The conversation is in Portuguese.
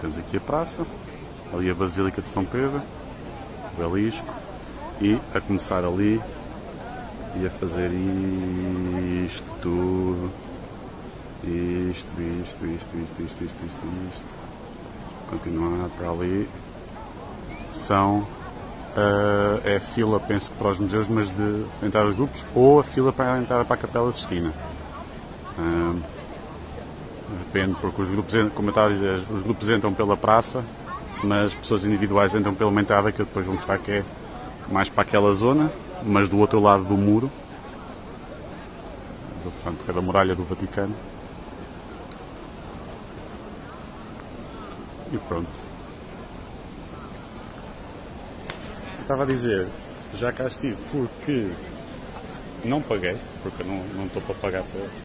temos aqui a praça, ali a Basílica de São Pedro, o Belisco, e a começar ali e a fazer isto tudo. Isto. Continuar para ali. É a fila, penso que para os museus, mas de entrada de grupos, ou a fila para entrar para a Capela Sistina. Depende, porque os grupos, como eu estava a dizer, os grupos entram pela praça, mas pessoas individuais entram pela uma entrada que eu depois vou mostrar, que é mais para aquela zona, mas do outro lado do muro, portanto, que é da muralha do Vaticano. E pronto. Eu estava a dizer, já cá estive porque não paguei, porque eu não estou para pagar